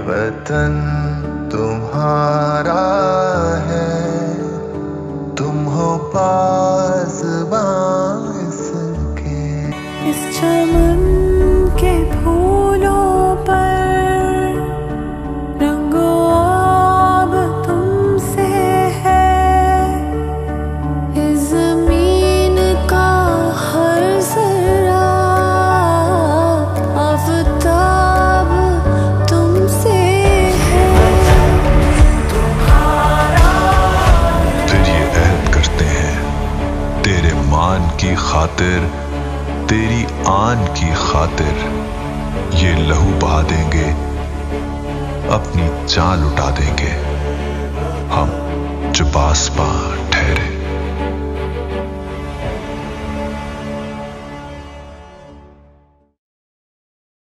वतन तुम्हारा है, तुम हो पासबां इसके। इस चमन के फूलों पर रंगो आब तुमसे है, इस जमीन का हर जरा आफताब तुमसे है। फिर ये अहद करते हैं तेरे मान की खातिर, तेरी आन की खातिर, ये लहू बहा देंगे, अपनी जान लुटा देंगे हम जो पासबां